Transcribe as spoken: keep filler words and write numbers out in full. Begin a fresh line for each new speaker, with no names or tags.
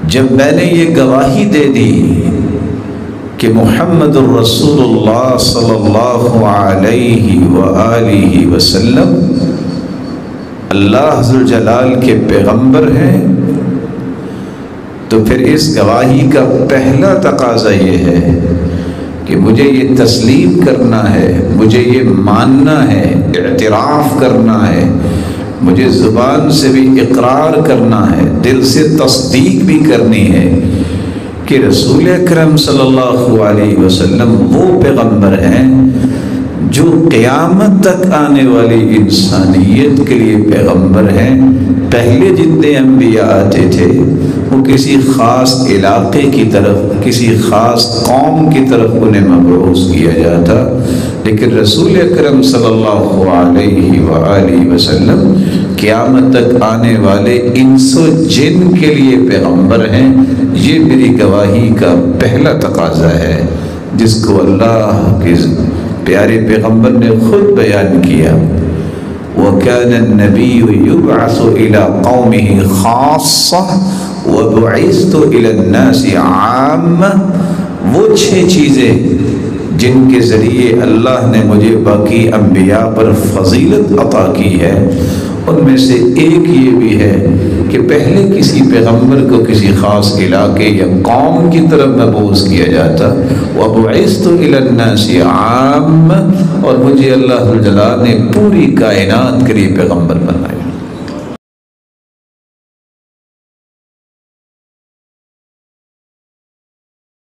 جب میں نے یہ گواہی دے دی کہ محمد الرسول اللہ صلی اللہ علیہ وآلہ وسلم اللہ ذوالجلال کے پیغمبر ہیں، تو پھر اس گواہی کا پہلا تقاضا یہ ہے کہ مجھے یہ تسلیم کرنا ہے، مجھے یہ ماننا ہے، اعتراف کرنا ہے، مجھے زبان سے بھی اقرار کرنا ہے، دل سے تصدیق بھی کرنی ہے کہ رسول اکرم صلی اللہ علیہ وسلم وہ پیغمبر ہیں جو قیامت تک آنے والی انسانیت کے لیے پیغمبر ہیں۔ پہلے جتنے انبیاء آتے تھے وہ کسی خاص علاقے کی طرف، کسی خاص قوم کی طرف انہیں مبعوث کیا جاتا، لیکن رسول اکرم صلی اللہ علیہ وآلہ وسلم قیامت تک آنے والے انس و جن کے لیے پیغمبر ہیں۔ یہ میری گواہی کا پہلا تقاضا ہے جس کو اللہ کے پیارے پیغمبر نے خود بیان کیا۔ وَكَانَ النَّبِيُّ يُبْعَثُ إِلَىٰ قَوْمِهِ خَاصَّةً وَبُعِثْتُ إِلَى النَّاسِ عَامَّةً، وہ چھ چیزیں جن کے ذریعے اللہ نے مجھے باقی انبیاء پر فضیلت عطا کی ہے، ان میں سے ایک یہ بھی ہے کہ پہلے کسی پیغمبر کو کسی خاص علاقے یا قوم کی طرف مبعوث کیا جاتا، وَبُعِثْتُ إِلَى النَّاسِ عَامَّةً، اور مجھے اللہ جل جلالہ نے پوری کائنات کے لیے پیغمبر بنایا۔